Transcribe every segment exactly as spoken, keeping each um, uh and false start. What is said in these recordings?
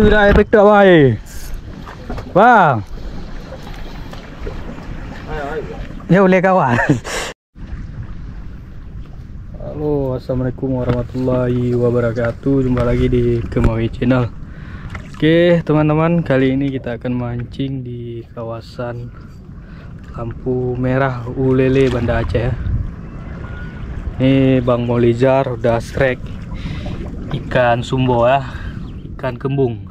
Lu dah efek tak baik. Bang. Ya boleh kawan. Halo, assalamualaikum warahmatullahi wabarakatuh. Jumpa lagi di Kemawi Channel. Oke teman-teman, kali ini kita akan mancing di kawasan Lampu Merah Ulele, Banda Aceh ya. Ini Bang Molizar udah strike ikan sumbo ya, ikan kembung.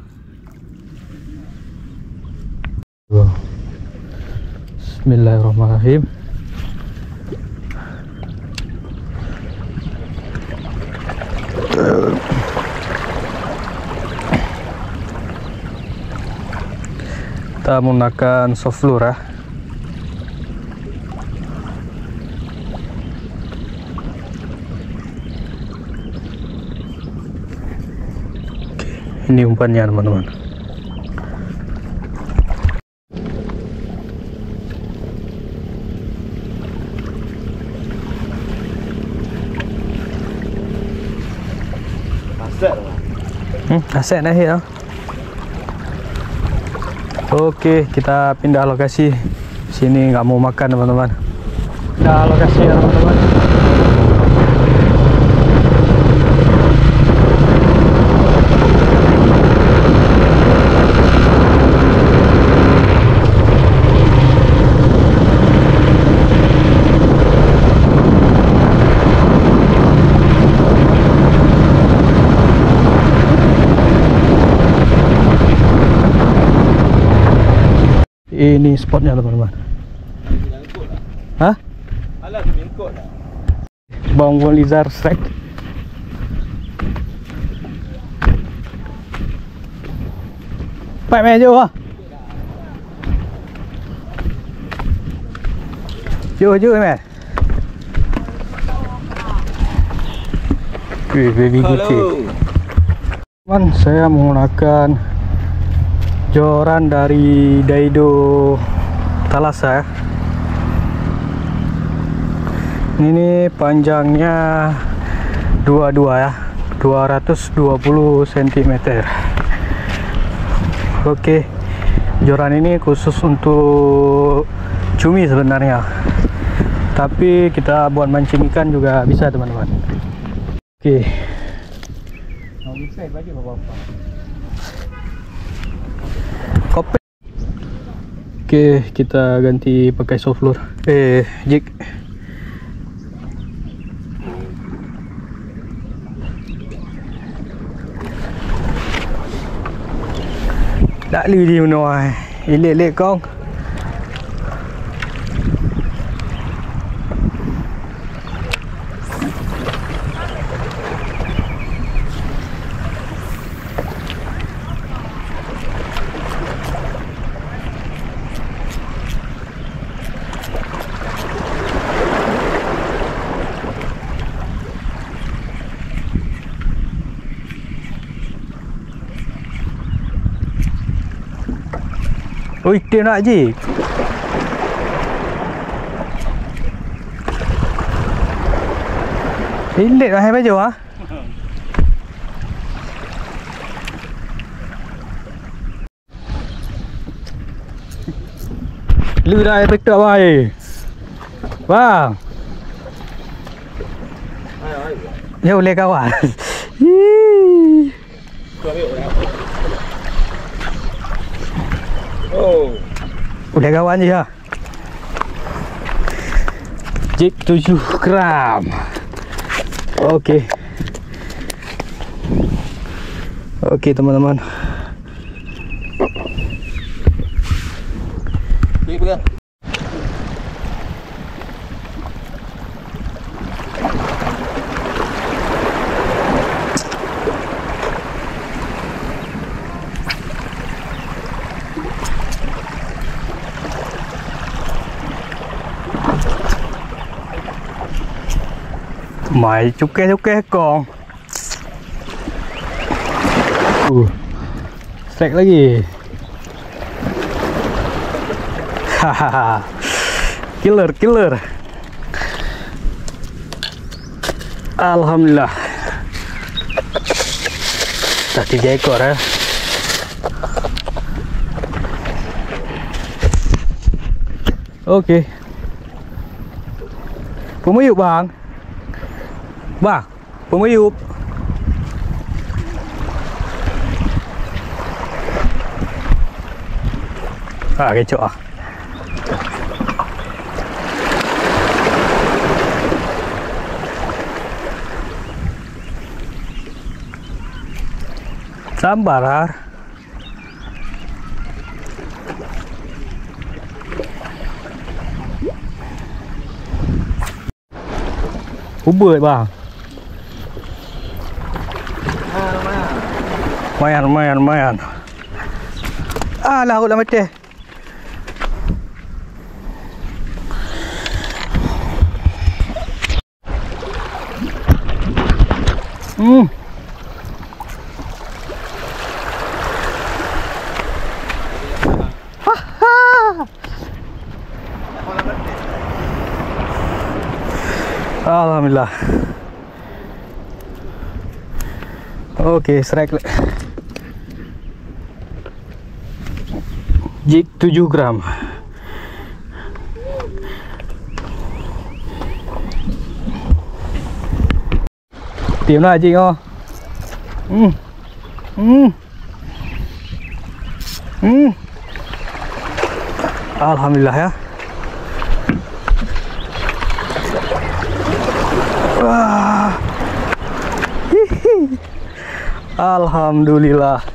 Bismillahirrahmanirrahim. Kita menggunakan soft lure ya. Oke, ini umpannya teman-teman. Hmm, aset dah ya. Oke, kita pindah lokasi. Sini nggak mau makan teman-teman. Pindah lokasi ya teman-teman. Ini spotnya teman-teman. Hah? Bang Molizar strike. Pak meja wah. Jo jo men. Wih, baby gucci. Teman, saya menggunakan joran dari Daido Thalassa ya. Ini panjangnya dua puluh dua ya, dua ratus dua puluh sentimeter. Oke, joran ini khusus untuk cumi sebenarnya, tapi kita buat mancing ikan juga bisa teman-teman. Oke, Kopi. Oke, kita ganti pakai soft lure. Eh, jig. Đã lì đi rồi. Ý lệ lệ con. Ui, tiêu lại gì? Ý lệ là hay bây giờ hả? Lưu đây bích trợ bài. Vâng. Nhiều lệ cao hả? Oh. Udah kawan ya. Jig tujuh gram. Oke. Oke teman-teman. Mày chúc ke chúc ke con. Uh, strike lagi. Hahaha. Killer killer. Alhamdulillah. Dah tiga ekor ya. Oke. Pemuyup bang. Bang, pemuyup. Ah, kecoh ah. Sabar. Ubur bang. Lumayan, lumayan, lumayan. Ah, laut dah mati. Hmm. Alhamdulillah. Oke, strike jig tujuh gram. Tìm nó là jig không? Ừ. Ừ. Ừ. Alhamdulillah ya. Wah. Hihi. Alhamdulillah.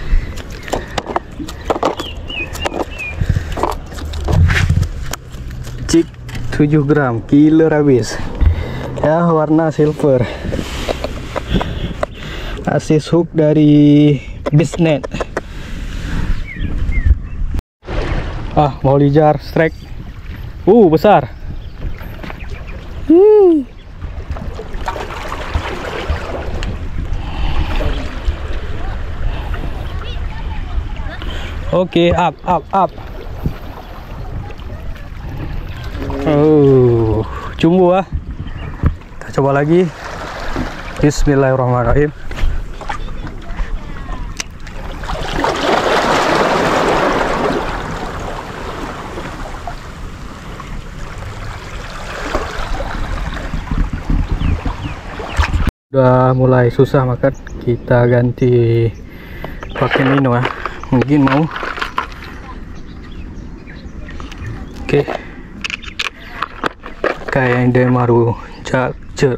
Jig tujuh gram, killer habis. Ya, warna silver. Assist hook dari Bisnet. Ah, mau lijar strike. Uh, besar. Hmm. Oke, okay, up, up, up. Oh, cumbu ah. Kita coba lagi. Bismillahirrahmanirrahim. Udah mulai susah makan, kita ganti pakai Mino ya. Mungkin mau. Oke. Kayak yang baru Charger.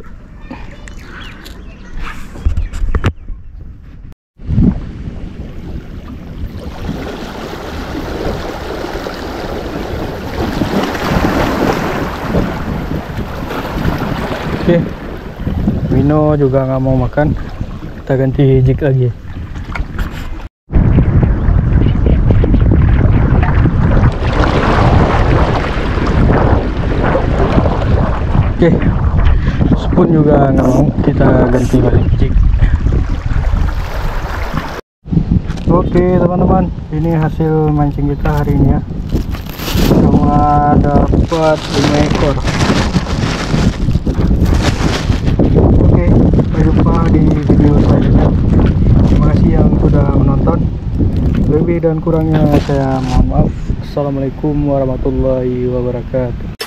Oke. Mino juga nggak mau makan, kita ganti jig lagi. Oke, spoon juga nggak mau, kita ganti balik jig. Oke teman-teman, ini hasil mancing kita hari ini ya. Cuma dapat lima ekor. Oke, sampai jumpa di video selanjutnya. Terima kasih yang sudah menonton. Lebih dan kurangnya saya mohon maaf. Assalamualaikum warahmatullahi wabarakatuh.